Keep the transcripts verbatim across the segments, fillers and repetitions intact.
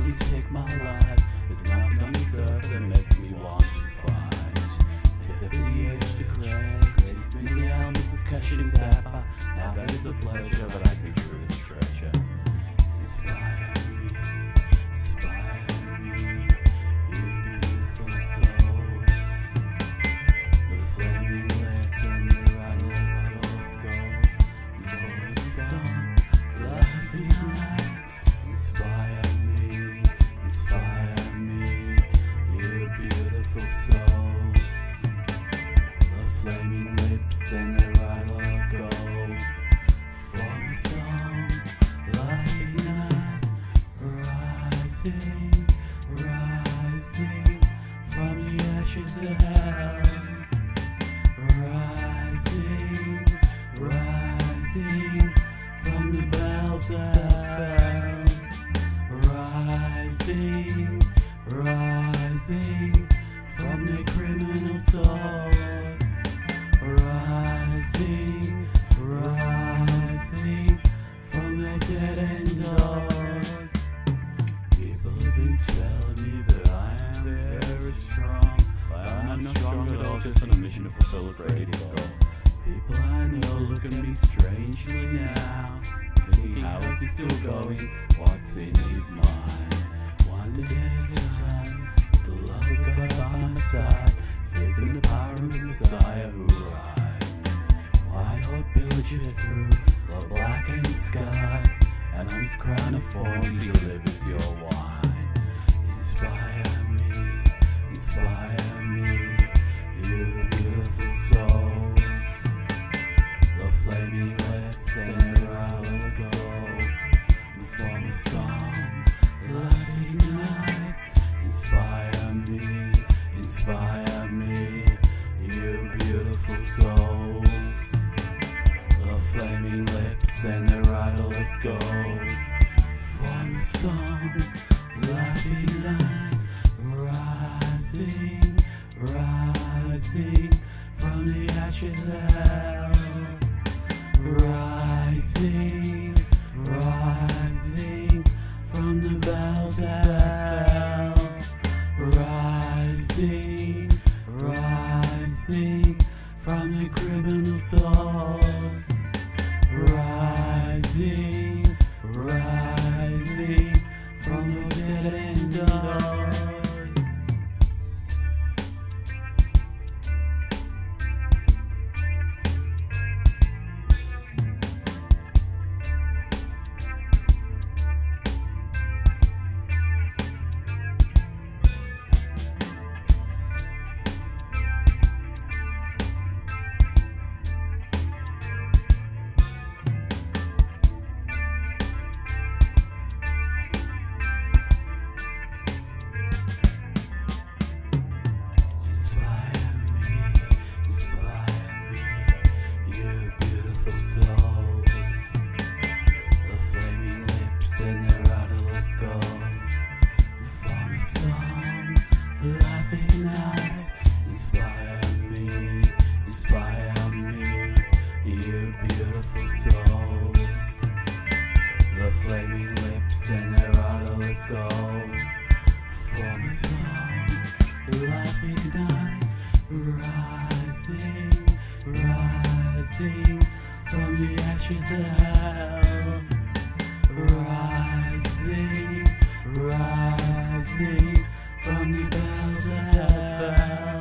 you take my life. There's nothing on this earth that makes me want to fight. Except for the age to crack. Creates many elements as cash and zapper. Now that is a pleasure, but I can truly treasure. Inspire me, inspire me, you beautiful souls. The flaming lips and the rhinos goes, goes. For the sun, laughing nights. Inspire me, inspire me, you beautiful souls. The flaming lips and the rhinos goes. For the sun, laughing nights. Rising, rising from the ashes of hell. Rising, rising from the bells that fell. Rising, rising from the criminal souls. Rising, rising from the dead end doors. People have been telling me that I am very strong, but I'm not strong at all, just on a mission to fulfill a great goal. People I know look at me strangely now, thinking how is he still going, what's in his mind. One day at a time, the love of God by my side, faith in the power of the Messiah who rides. White hot villages through the blackened skies, and on his crown of thorns he delivers your wine. Inspire me, inspire me, you beautiful souls. The flaming lips and the rhymeless goals form a song, laughing nights. Inspire me, inspire me, you beautiful souls. The flaming lips and the rhymeless goals form a song, laughing nights. Rising, rising from the ashes of hell. Rising, rising from the bells that fell. Rising, rising from the criminal souls. Rising, rising from the dead end doors. Laughing nights, inspire me, inspire me, you beautiful souls. The flaming lips and their odorless goals form a song, laughing nights, rising, rising from the ashes of hell. Rising, rising from the bells that fell.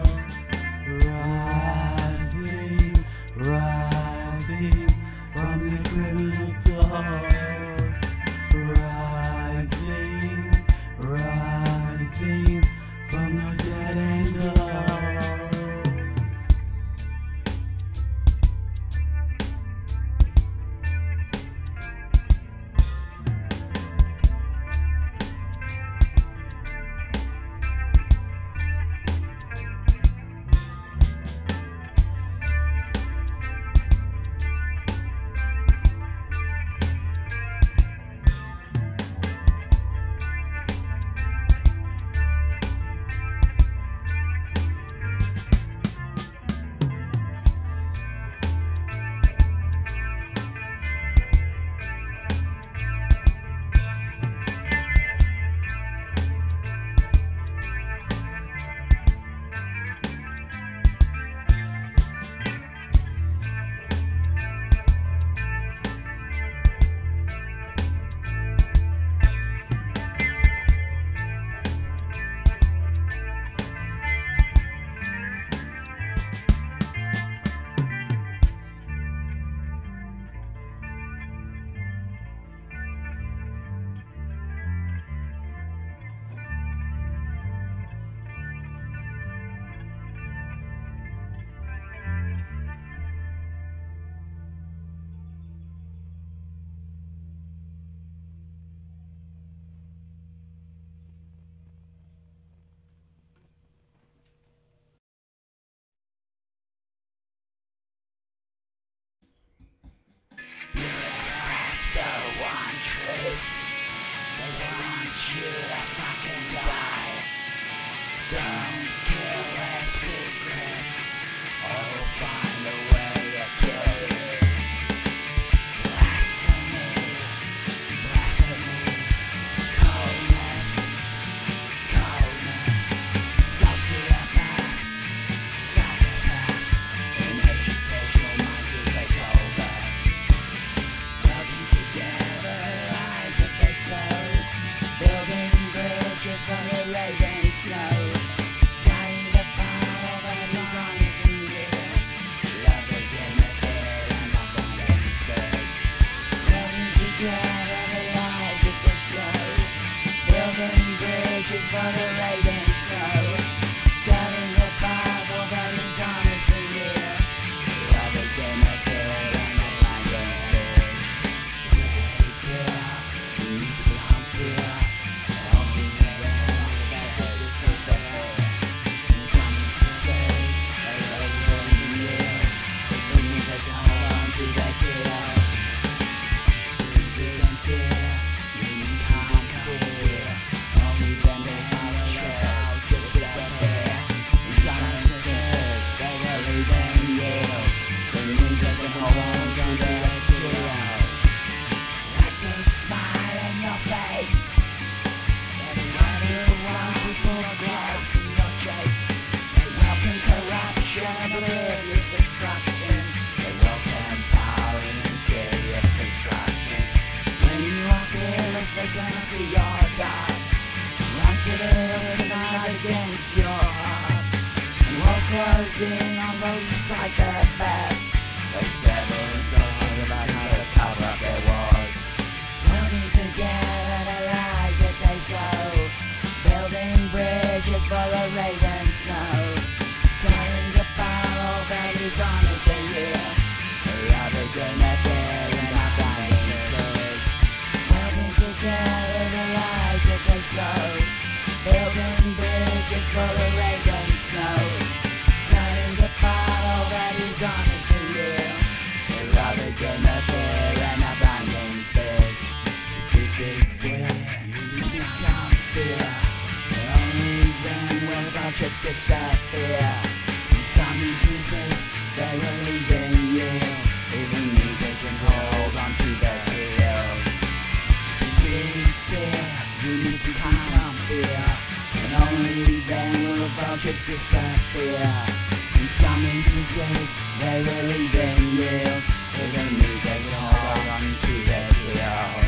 Rising, rising from the criminal souls. Rising, rising from the dead end doors. truth. They want you to fucking die. Don't kill their secrets, or they'll find a way to kill you. Blasphemy, blasphemy, coldness, coldness, sociopaths, psychopaths, in educational minefields they sold them. Building together lies that they sow, building bridges from the raven snow, carrying the power that is honest and real. Love the game of fear and not the gangsters. Building together the lies that they sow, building bridges for the raven snow, carrying the power that is honest and real. Love the game of fear and not the gangsters. They fear, you need to become fear. Only then shadows disappear. In some instances, they really don't yield. It means they can hold on to their gear. To fear and fear, you need to become fear. Only then they find shadows disappear. In some instances, they really don't yield. It means they can hold on to their gear. Like a smile on your face. Everyone's before grace in your chase. They welcome corruption and oblivious destruction. They welcome power in serious constructions. When you are fearless, they can see your darts. Run to the hills and fight against your heart. And walls closing on those psychopaths. They settle and suffer about how to cover up their wars. Building together the lies that they sow, building bridges for the raven snow, carrying the power that is honest and real. Love the game of fear and our blindness. Building together the lies that they sow, building bridges for the raven snow, carrying the power that is honest and real. Love the game of fear and our blinding spirits. To defeat fear, you need to become fear. Only then will vultures disappear. In some instances, they will even yield. Even music can hold on to their heel. To defeat fear, you need to become fear. And only then will the vultures disappear. In some instances, they will even yield. Even music can hold on to their heel.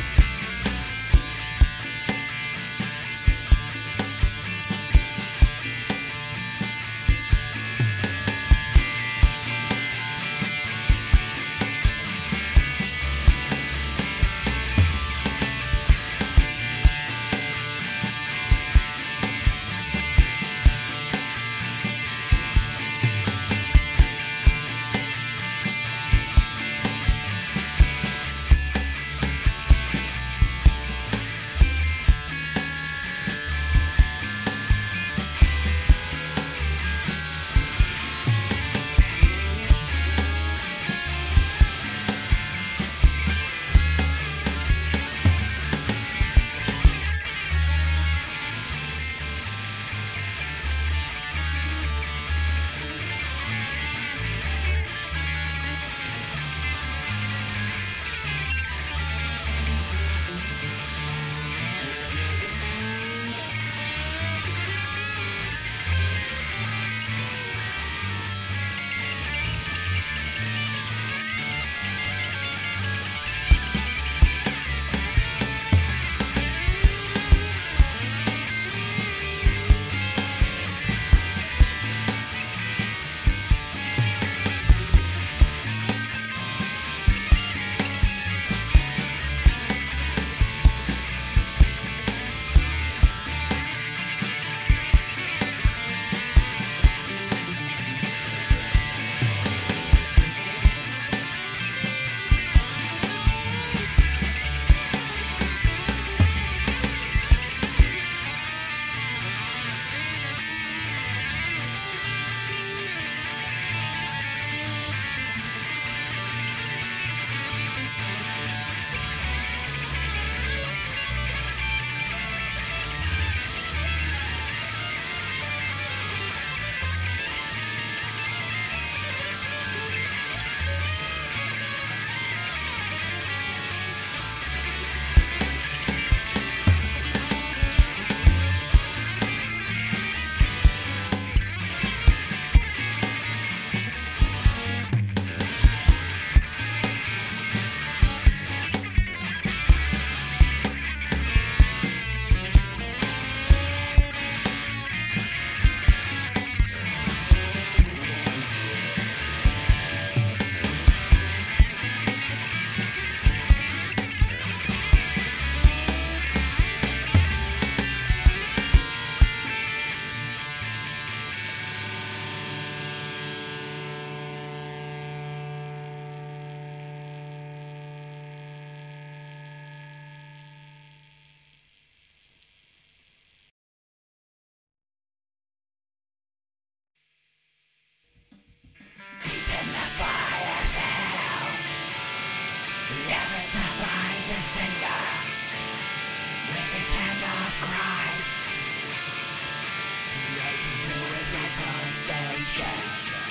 Avatar finds a singer with his hand of Christ. He raises to his right frustration,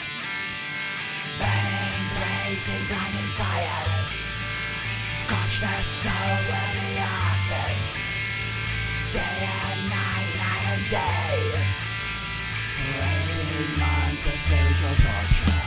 burning, blazing, blinding fires, scorch the soul of the artist. Day and night, night and day, for eighteen months of spiritual torture.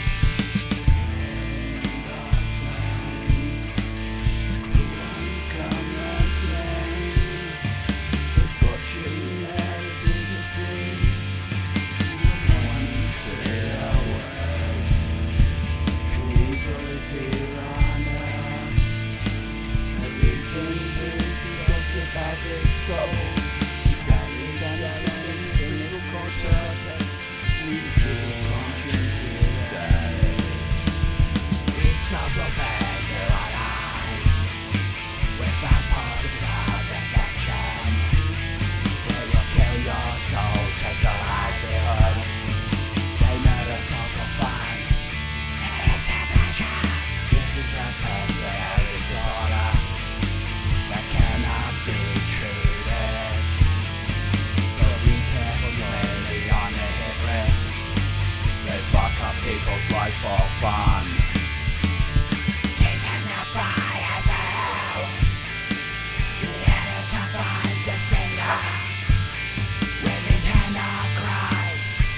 In God's hands, who wants come again? The scorching air is a cease. No one can say a word. True evil is here on earth. Elysium is sociopathic souls. Damage, damage, fitness, cortex. Jesus, evil conscience is damaged. We suffer pain, you're alive. Without positive reflection. They will kill your soul, take your livelihood. They murder souls for fun. It's a pleasure. This is a personal disorder that cannot be treated. So be careful, you may be on the hit list. They fuck up people's life for fun. Taking the fires of hell. The editor finds a singer with his hand of Christ.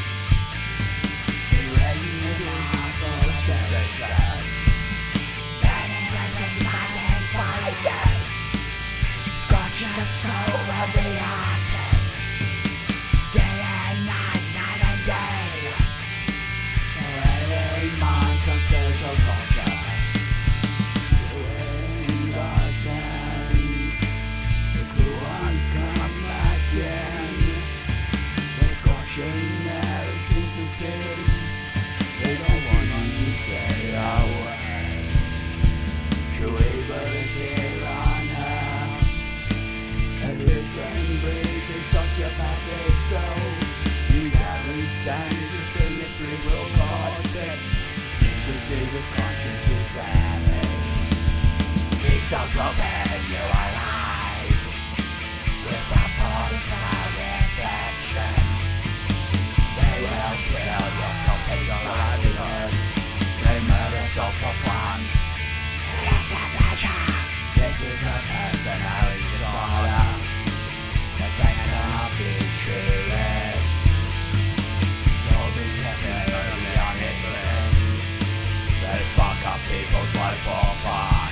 He raises his heart for station, burning, blazing, blinding fires, scorch the soul of the artist. Day and night, night and day, for eighteen months of spiritual torture. In God's hands, the blue ones come again. The scorching air seems to cease. They don't want you to say a word. True evil is here on earth. Elysium breeds with sociopathic souls. You carries damage within the cerebral cortex, which means your secret conscience is damaged. These souls will burn you alive without positive reflection. They will kill your soul, take your livelihood. They murder souls for fun. It's a pleasure. This is a personal disorder that cannot be treated. So be careful, you'll be on the hit list. They fuck up people's life for fun.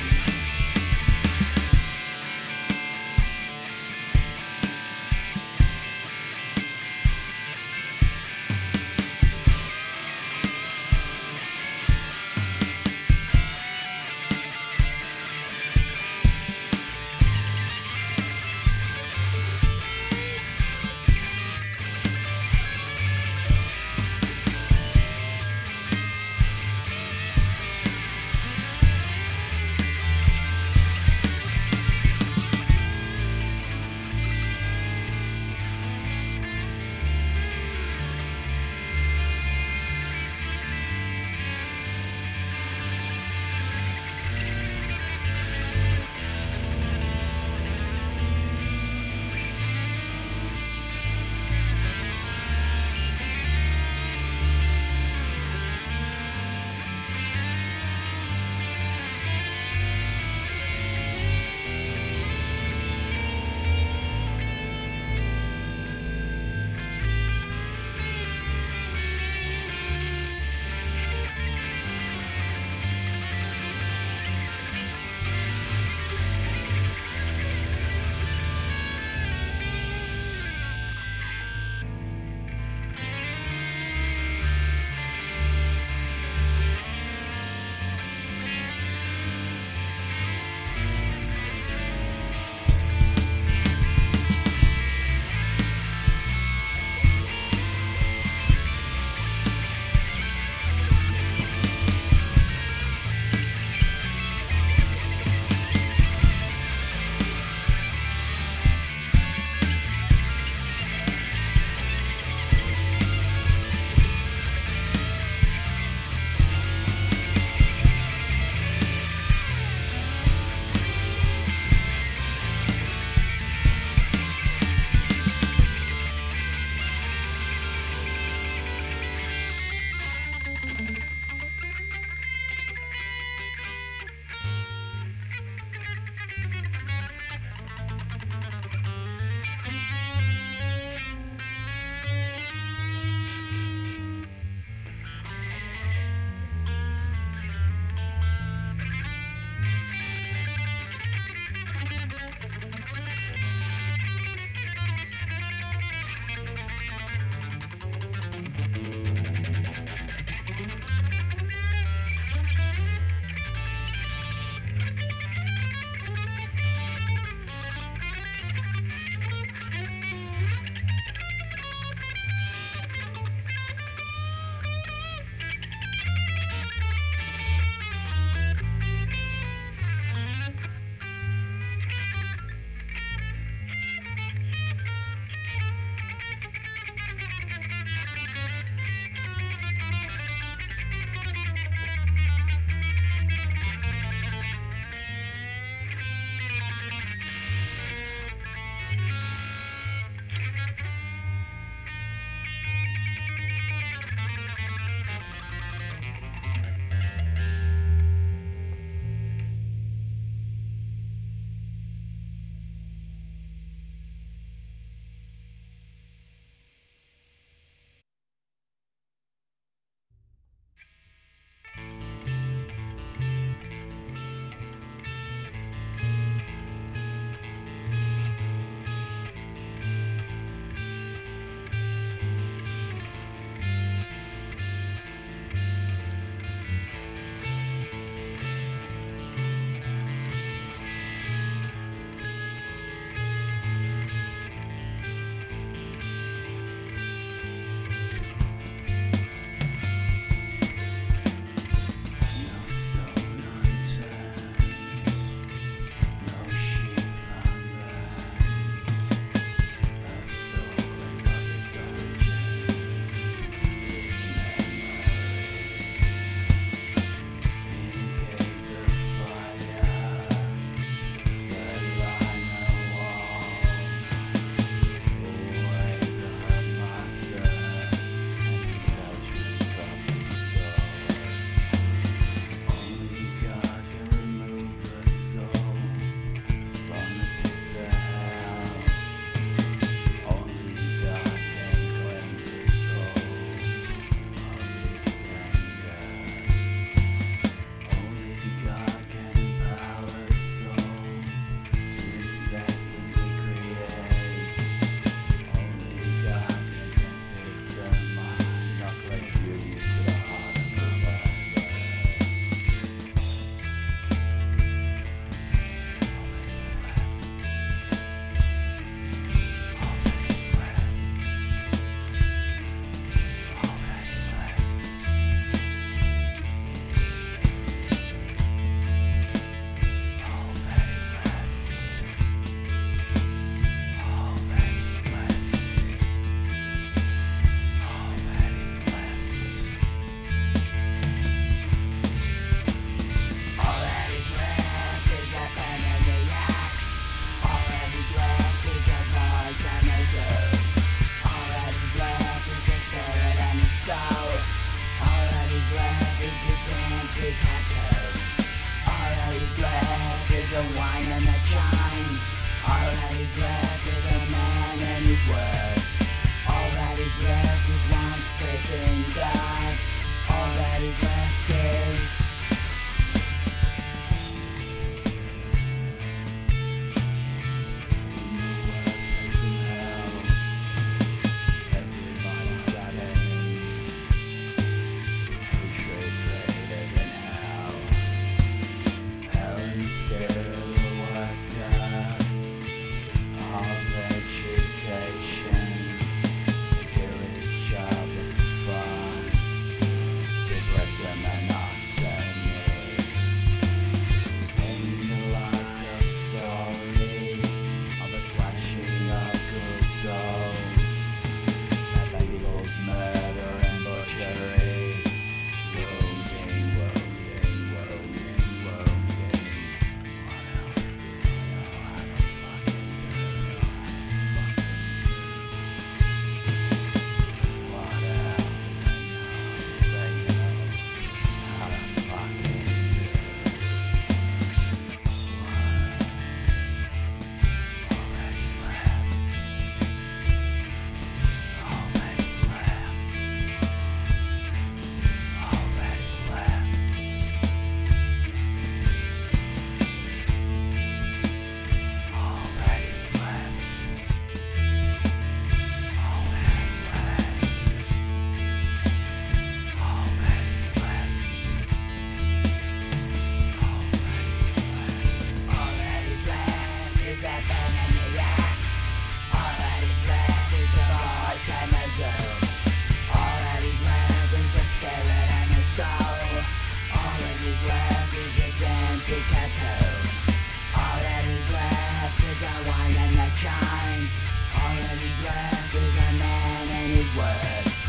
soul. All that is left is this empty cocoon. All that is left is a wine and a chain. All that is left is a man and his word. All that is left is one's faith in God. All that is left is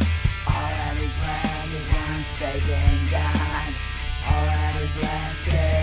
faith in God. All that is left is